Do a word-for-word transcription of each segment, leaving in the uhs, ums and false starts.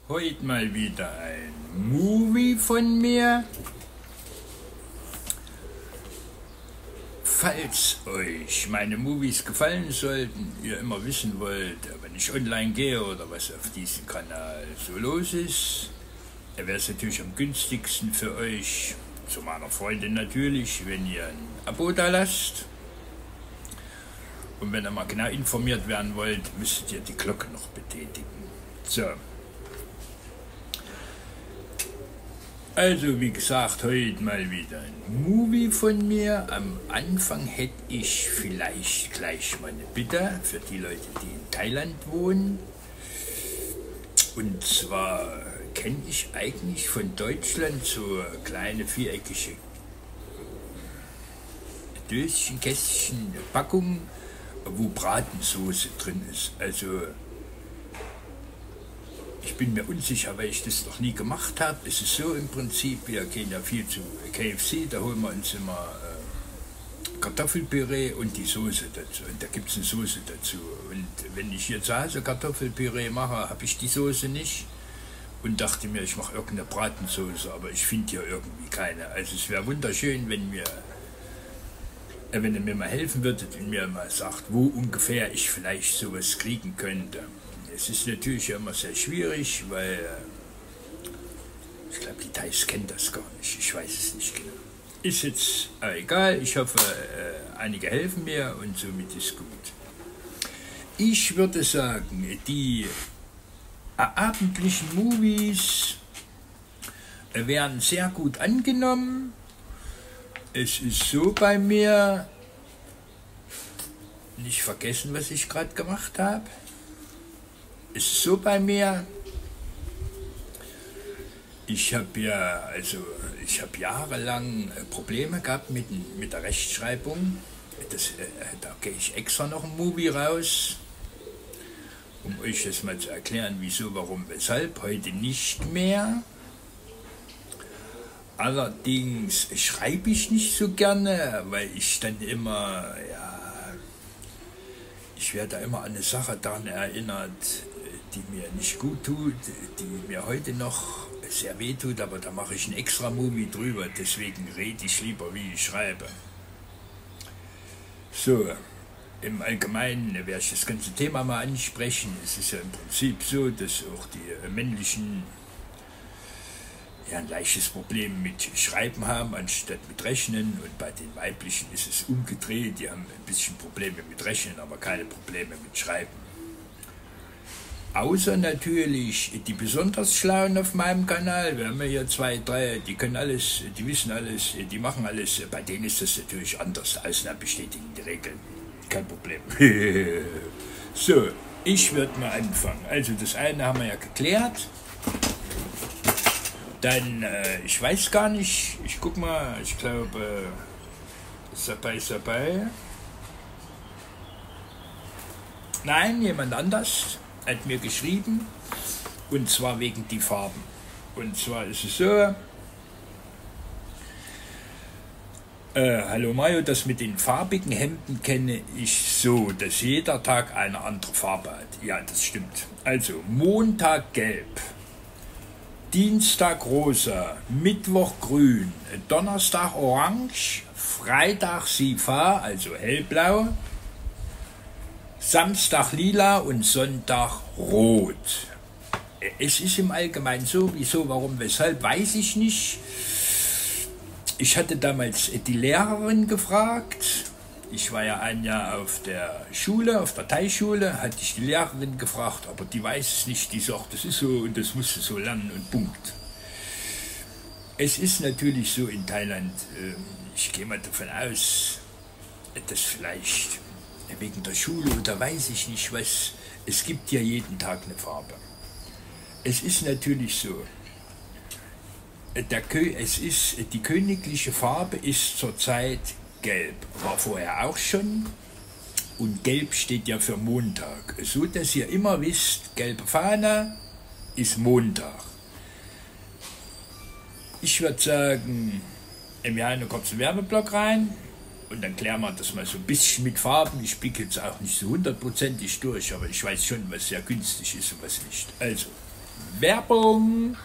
Heute mal wieder ein Movie von mir. Falls euch meine Movies gefallen sollten, ihr immer wissen wollt, wenn ich online gehe oder was auf diesem Kanal so los ist, wäre es natürlich am günstigsten für euch, zu meiner Freundin natürlich, wenn ihr ein Abo da lasst. Und wenn ihr mal genau informiert werden wollt, müsstet ihr die Glocke noch betätigen. So. Also wie gesagt, heute mal wieder ein Movie von mir. Am Anfang hätte ich vielleicht gleich mal eine Bitte für die Leute, die in Thailand wohnen. Und zwar kenne ich eigentlich von Deutschland so kleine viereckige Döschen, Kästchen, Packungen, wo Bratensoße drin ist. Also ich bin mir unsicher, weil ich das noch nie gemacht habe. Es ist so im Prinzip, wir gehen ja viel zu K F C, da holen wir uns immer äh, Kartoffelpüree und die Soße dazu. Und da gibt es eine Soße dazu. Und wenn ich hier zu Hause Kartoffelpüree mache, habe ich die Soße nicht. Und dachte mir, ich mache irgendeine Bratensoße, aber ich finde hier irgendwie keine. Also es wäre wunderschön, wenn mir, äh, wenn ihr mir mal helfen würdet und mir mal sagt, wo ungefähr ich vielleicht sowas kriegen könnte. Es ist natürlich immer sehr schwierig, weil äh, ich glaube, die Thais kennen das gar nicht. Ich weiß es nicht genau. Ist jetzt äh, egal. Ich hoffe, äh, einige helfen mir und somit ist gut. Ich würde sagen, die äh, abendlichen Movies äh, werden sehr gut angenommen. Es ist so bei mir, nicht vergessen, was ich gerade gemacht habe. Es ist so bei mir, ich habe ja, also ich habe jahrelang Probleme gehabt mit, mit der Rechtschreibung. Das, äh, da gehe ich extra noch ein Movie raus, um euch das mal zu erklären, wieso, warum, weshalb. Heute nicht mehr. Allerdings schreibe ich nicht so gerne, weil ich dann immer, ja, ich werde immer an eine Sache daran erinnert, die mir nicht gut tut, die mir heute noch sehr weh tut, aber da mache ich ein extra Movie drüber, deswegen rede ich lieber, wie ich schreibe. So, im Allgemeinen werde ich das ganze Thema mal ansprechen. Es ist ja im Prinzip so, dass auch die männlichen ja ein leichtes Problem mit Schreiben haben, anstatt mit Rechnen, und bei den weiblichen ist es umgedreht, die haben ein bisschen Probleme mit Rechnen, aber keine Probleme mit Schreiben. Außer natürlich die besonders Schlauen auf meinem Kanal, wir haben ja hier zwei, drei, die können alles, die wissen alles, die machen alles, bei denen ist das natürlich anders, Ausnahmen bestätigen die Regeln, kein Problem. So, ich würde mal anfangen. Also das eine haben wir ja geklärt, dann, äh, ich weiß gar nicht, ich guck mal, ich glaube, ist dabei, ist dabei. Nein, jemand anders hat mir geschrieben, und zwar wegen die Farben. Und zwar ist es so, äh, hallo Mario, das mit den farbigen Hemden kenne ich so, dass jeder Tag eine andere Farbe hat. Ja, das stimmt. Also Montag gelb, Dienstag rosa, Mittwoch grün, Donnerstag orange, Freitag Sifa, also hellblau, Samstag lila und Sonntag rot. Es ist im Allgemeinen so, wieso, warum, weshalb, weiß ich nicht. Ich hatte damals die Lehrerin gefragt. Ich war ja ein Jahr auf der Schule, auf der Thai-Schule, hatte ich die Lehrerin gefragt, aber die weiß es nicht. Die sagt, das ist so und das musst du so lernen und Punkt. Es ist natürlich so in Thailand, ich gehe mal davon aus, dass vielleicht wegen der Schule oder weiß ich nicht was, es gibt ja jeden Tag eine Farbe. Es ist natürlich so, der Kö es ist, die königliche Farbe ist zurzeit gelb, war vorher auch schon, und gelb steht ja für Montag, so dass ihr immer wisst, gelbe Fahne ist Montag. Ich würde sagen, wir haben einen kurzen Werbeblock rein. Und dann klären wir das mal so ein bisschen mit Farben. Ich blicke jetzt auch nicht so hundertprozentig durch, aber ich weiß schon, was sehr günstig ist und was nicht. Also, Werbung!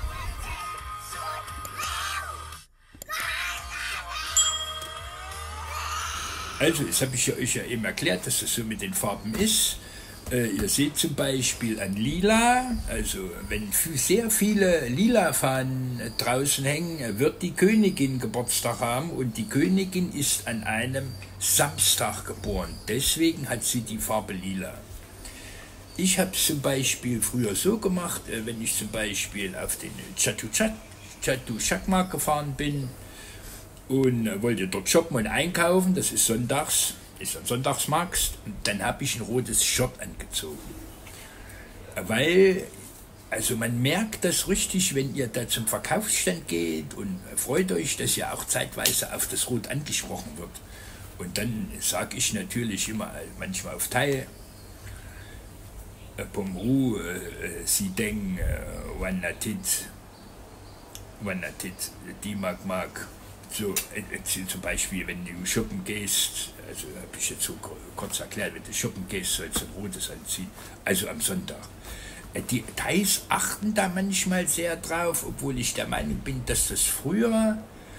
Also, das habe ich ja euch ja eben erklärt, dass das so mit den Farben ist. Äh, ihr seht zum Beispiel an Lila, also wenn sehr viele Lila-Fahnen draußen hängen, wird die Königin Geburtstag haben und die Königin ist an einem Samstag geboren. Deswegen hat sie die Farbe Lila. Ich habe es zum Beispiel früher so gemacht, äh, wenn ich zum Beispiel auf den Chatuchak-Markt gefahren bin und äh, wollte dort shoppen und einkaufen, das ist sonntags, ist ein Sonntagsmarkt, und dann habe ich ein rotes Shirt angezogen. Weil, also man merkt das richtig, wenn ihr da zum Verkaufsstand geht und freut euch, dass ihr auch zeitweise auf das Rot angesprochen wird. Und dann sage ich natürlich immer, manchmal auf Thai, Pomru, sie denken, Wanatit, Wanatit, die mag mag. So, äh, zum Beispiel, wenn du shoppen gehst, also habe ich jetzt so kurz erklärt, wenn du shoppen gehst, sollst du ein rotes anziehen, also am Sonntag. Äh, die Thais achten da manchmal sehr drauf, obwohl ich der Meinung bin, dass das früher,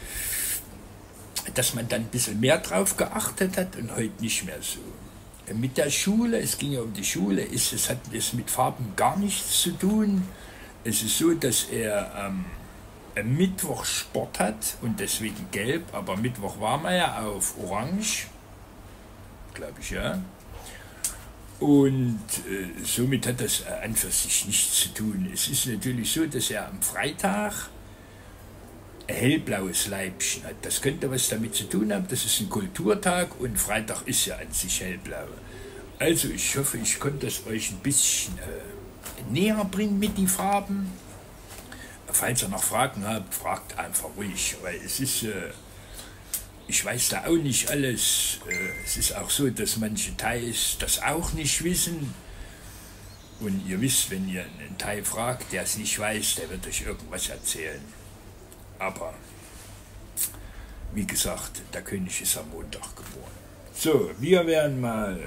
dass man dann ein bisschen mehr drauf geachtet hat und heute nicht mehr so. Äh, mit der Schule, es ging ja um die Schule, ist, es hat es mit Farben gar nichts zu tun. Es ist so, dass er ähm, Mittwoch Sport hat und deswegen gelb, aber Mittwoch war man ja auf Orange, glaube ich, ja. Und äh, somit hat das an für sich nichts zu tun. Es ist natürlich so, dass er am Freitag ein hellblaues Leibchen hat. Das könnte was damit zu tun haben, das ist ein Kulturtag und Freitag ist ja an sich hellblau. Also ich hoffe, ich konnte das euch ein bisschen äh, näher bringen mit den Farben. Falls ihr noch Fragen habt, fragt einfach ruhig, weil es ist, äh, ich weiß da auch nicht alles. Äh, es ist auch so, dass manche Thais das auch nicht wissen. Und ihr wisst, wenn ihr einen Thai fragt, der es nicht weiß, der wird euch irgendwas erzählen. Aber, wie gesagt, der König ist am Montag geboren. So, wir werden mal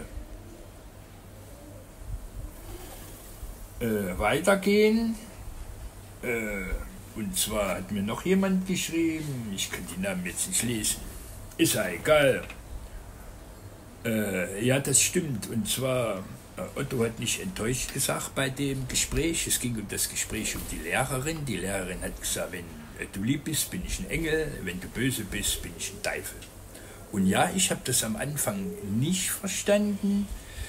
äh, weitergehen. Äh, und zwar hat mir noch jemand geschrieben, ich kann die Namen jetzt nicht lesen, ist ja egal. Äh, ja, das stimmt. Und zwar, äh, Otto hat nicht enttäuscht gesagt bei dem Gespräch. Es ging um das Gespräch um die Lehrerin. Die Lehrerin hat gesagt, wenn äh, du lieb bist, bin ich ein Engel, wenn du böse bist, bin ich ein Teufel. Und ja, ich habe das am Anfang nicht verstanden.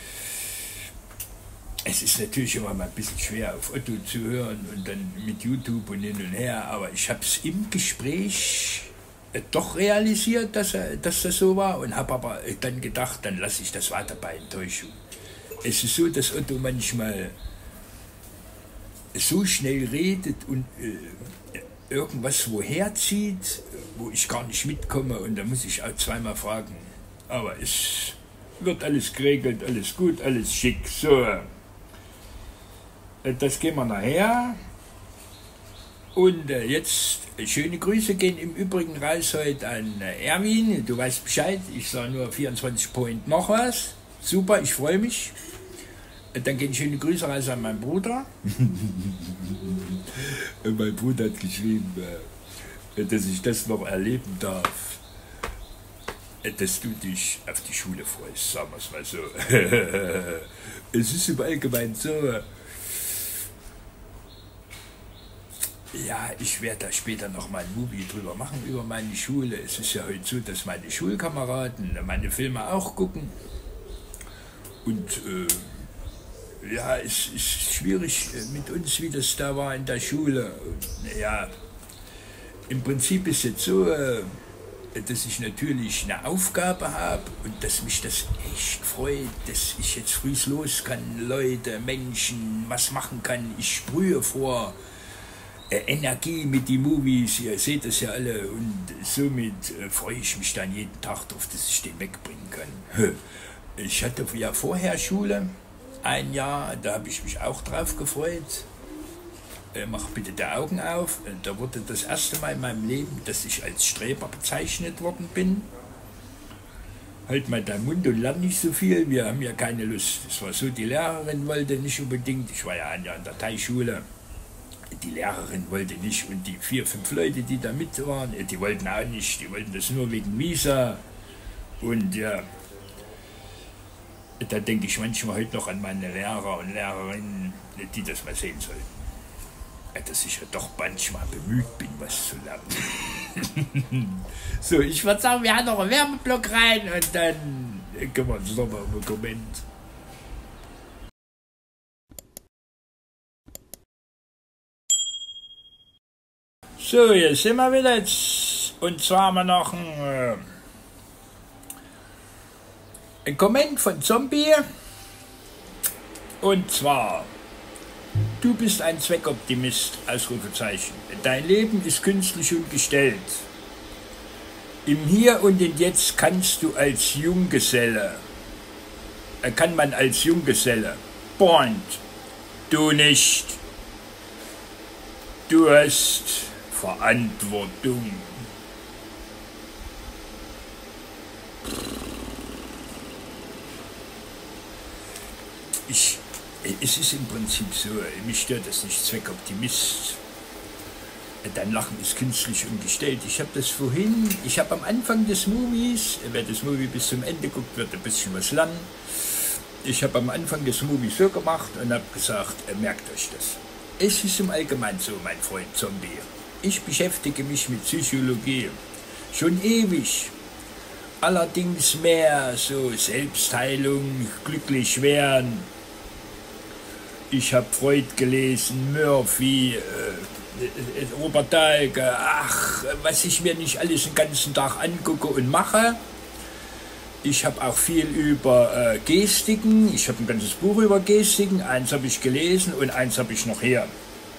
Es ist natürlich immer mal ein bisschen schwer, auf Otto zu hören und dann mit YouTube und hin und her, aber ich habe es im Gespräch äh, doch realisiert, dass, äh, dass das so war und habe aber äh, dann gedacht, dann lasse ich das weiter bei Enttäuschung. Es ist so, dass Otto manchmal so schnell redet und äh, irgendwas woher zieht, wo ich gar nicht mitkomme und da muss ich auch zweimal fragen. Aber es wird alles geregelt, alles gut, alles schick. So. Das gehen wir nachher. Und äh, jetzt äh, schöne Grüße gehen im Übrigen raus heute an äh, Erwin. Du weißt Bescheid, ich sage nur vierundzwanzig Point noch was. Super, ich freue mich. Äh, dann gehen schöne Grüße raus an meinen Bruder. Mein Bruder hat geschrieben, äh, dass ich das noch erleben darf. Äh, dass du dich auf die Schule freust, sagen wir es mal so. Es ist im Allgemeinen so. Ja, ich werde da später noch mal ein Movie drüber machen, über meine Schule. Es ist ja heute so, dass meine Schulkameraden meine Filme auch gucken. Und äh, ja, es ist schwierig mit uns, wie das da war in der Schule. Und, ja, im Prinzip ist es so, äh, dass ich natürlich eine Aufgabe habe und dass mich das echt freut, dass ich jetzt früh los kann, Leute, Menschen, was machen kann. Ich sprühe vor Energie mit den Movies, ihr seht das ja alle und somit äh, freue ich mich dann jeden Tag drauf, dass ich den wegbringen kann. Ich hatte ja vorher Schule, ein Jahr, da habe ich mich auch drauf gefreut. Äh, mach bitte die Augen auf, da wurde das erste Mal in meinem Leben, dass ich als Streber bezeichnet worden bin. Halt mal deinen Mund und lern nicht so viel, wir haben ja keine Lust. Das war so, die Lehrerin wollte nicht unbedingt, ich war ja ein Jahr in der Thai-Schule. die Lehrerin wollte nicht und die vier, fünf Leute, die da mit waren, die wollten auch nicht, die wollten das nur wegen Visa. Und ja, da denke ich manchmal heute noch an meine Lehrer und Lehrerinnen, die das mal sehen sollten. Dass ich ja doch manchmal bemüht bin, was zu lernen. So, ich würde sagen, wir haben noch einen Werbeblock rein und dann können wir uns nochmal im Dokument. So, hier sind wir wieder jetzt. Und zwar haben wir noch ein, äh, ein Comment von Zombie. Und zwar: Du bist ein Zweckoptimist, Ausrufezeichen. Dein Leben ist künstlich und gestellt. Im Hier und im Jetzt kannst du als Junggeselle, äh, kann man als Junggeselle, Bond, du nicht. Du hast Verantwortung. Ich, es ist im Prinzip so, mich stört das nicht, Zweckoptimist. Dein Lachen ist künstlich und gestellt. Ich habe das vorhin, ich habe am Anfang des Movies, wer das Movie bis zum Ende guckt, wird ein bisschen was lernen. Ich habe am Anfang des Movies so gemacht und habe gesagt, merkt euch das. Es ist im Allgemeinen so, mein Freund Zombie. Ich beschäftige mich mit Psychologie schon ewig. Allerdings mehr so Selbstheilung, glücklich werden. Ich habe Freud gelesen, Murphy, äh, Robert Dahlke, ach, was ich mir nicht alles den ganzen Tag angucke und mache. Ich habe auch viel über äh, Gestiken, ich habe ein ganzes Buch über Gestiken, eins habe ich gelesen und eins habe ich noch her.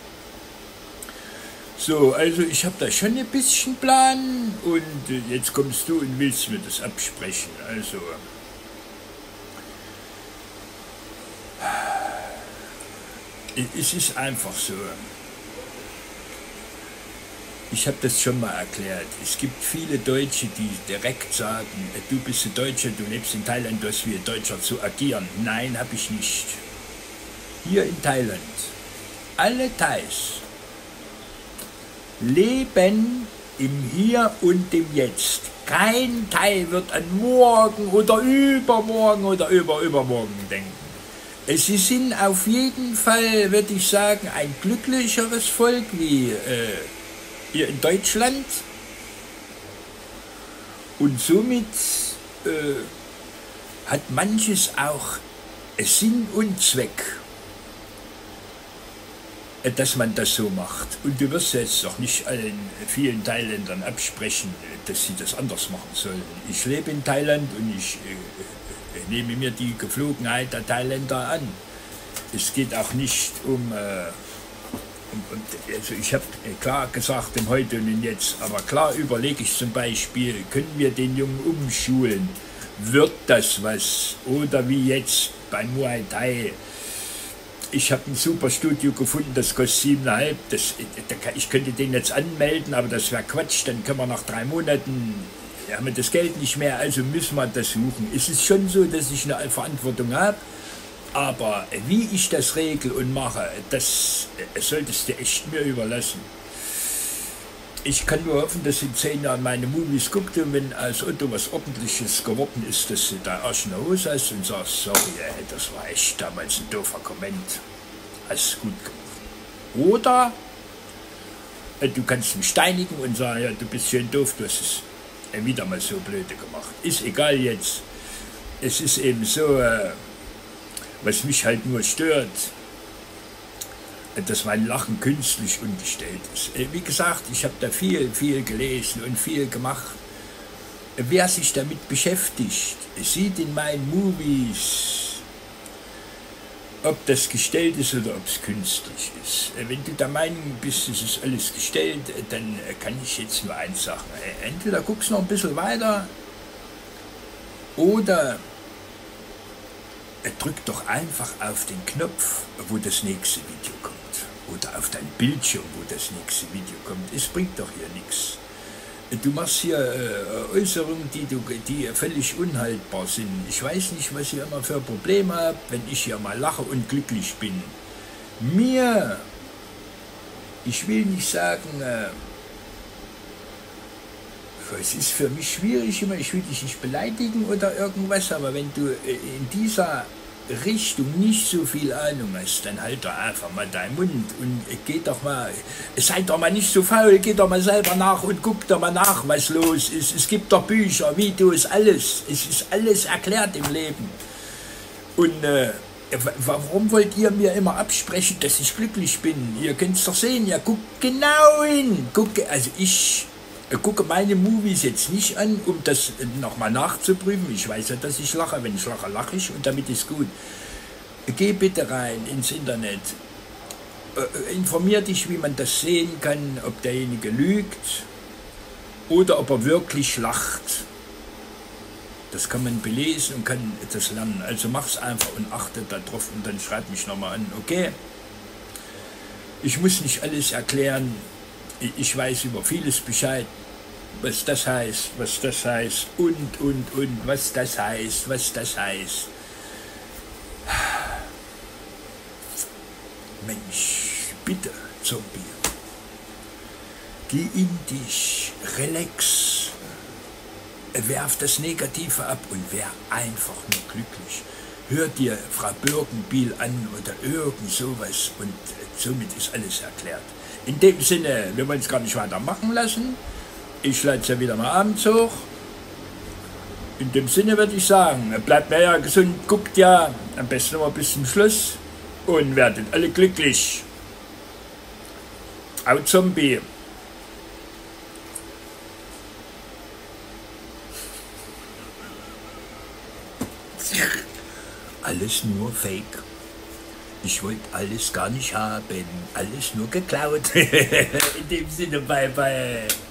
So, also ich habe da schon ein bisschen Plan und äh, jetzt kommst du und willst mir das absprechen, also... Es ist einfach so. Ich habe das schon mal erklärt. Es gibt viele Deutsche, die direkt sagen, du bist ein Deutscher, du lebst in Thailand, du hast wie ein Deutscher zu agieren. Nein, habe ich nicht. Hier in Thailand, alle Thais leben im Hier und im Jetzt. Kein Thai wird an morgen oder übermorgen oder überübermorgen denken. Sie sind auf jeden Fall, würde ich sagen, ein glücklicheres Volk wie äh, hier in Deutschland. Und somit äh, hat manches auch Sinn und Zweck, dass man das so macht. Und du wirst jetzt doch nicht allen vielen Thailändern absprechen, dass sie das anders machen sollen. Ich lebe in Thailand und ich äh, nehme mir die Geflogenheit der Thailänder an. Es geht auch nicht um, äh, um, um also ich habe klar gesagt im Heute und im Jetzt, aber klar überlege ich zum Beispiel, können wir den Jungen umschulen? Wird das was? Oder wie jetzt beim Muay Thai? Ich habe ein super Studio gefunden, das kostet siebeneinhalb. Das, ich könnte den jetzt anmelden, aber das wäre Quatsch. Dann können wir nach drei Monaten, haben wir das Geld nicht mehr, also müssen wir das suchen. Es ist schon so, dass ich eine Verantwortung habe, aber wie ich das regle und mache, das solltest du echt mir überlassen. Ich kann nur hoffen, dass in zehn Jahren meine Movies guckt und wenn als Otto was Ordentliches geworden ist, dass du da Arsch in der Hose hast und sagst, sorry, ey, das war echt damals ein doofer Comment. Hast gut gemacht. Oder äh, du kannst mich steinigen und sagen, ja, du bist schön doof, du hast es äh, wieder mal so blöde gemacht. Ist egal jetzt. Es ist eben so, äh, was mich halt nur stört, dass mein Lachen künstlich umgestellt ist. Wie gesagt, ich habe da viel, viel gelesen und viel gemacht. Wer sich damit beschäftigt, sieht in meinen Movies, ob das gestellt ist oder ob es künstlich ist. Wenn du der Meinung bist, es ist alles gestellt, dann kann ich jetzt nur eins sagen. Entweder guckst du noch ein bisschen weiter oder drück doch einfach auf den Knopf, wo das nächste Video kommt. Oder auf dein Bildschirm, wo das nächste Video kommt. Es bringt doch hier nichts. Du machst hier äh, Äußerungen, die, du, die völlig unhaltbar sind. Ich weiß nicht, was ihr immer für Probleme habt, wenn ich hier mal lache und glücklich bin. Mir ich will nicht sagen, äh, es ist für mich schwierig immer, ich will dich nicht beleidigen oder irgendwas, aber wenn du in dieser Richtung nicht so viel Ahnung hast, dann halt doch einfach mal deinen Mund und geh doch mal, seid doch mal nicht so faul, geh doch mal selber nach und guck doch mal nach, was los ist. Es gibt doch Bücher, Videos, alles. Es ist alles erklärt im Leben. Und äh, warum wollt ihr mir immer absprechen, dass ich glücklich bin? Ihr könnt es doch sehen, ja, guckt genau hin. Gucke, also ich gucke meine Movies jetzt nicht an, um das nochmal nachzuprüfen. Ich weiß ja, dass ich lache. Wenn ich lache, lache ich und damit ist gut. Geh bitte rein ins Internet. Äh, informier dich, wie man das sehen kann, ob derjenige lügt oder ob er wirklich lacht. Das kann man belesen und kann das lernen. Also mach's einfach und achte darauf und dann schreib mich nochmal an, okay? Ich muss nicht alles erklären. Ich weiß über vieles Bescheid, was das heißt, was das heißt und, und, und, was das heißt, was das heißt. Mensch, bitte, Zombie. Geh in dich, relax, werf das Negative ab und wär einfach nur glücklich. Hör dir Frau Birkenbiel an oder irgend sowas und somit ist alles erklärt. In dem Sinne, wir wollen es gar nicht weiter machen lassen. Ich lade es ja wieder mal abends hoch. In dem Sinne würde ich sagen, bleibt mir ja gesund, guckt ja am besten noch mal bis zum Schluss und werdet alle glücklich. Au Zombie. Alles nur Fake. Ich wollte alles gar nicht haben, alles nur geklaut. In dem Sinne, bye bye.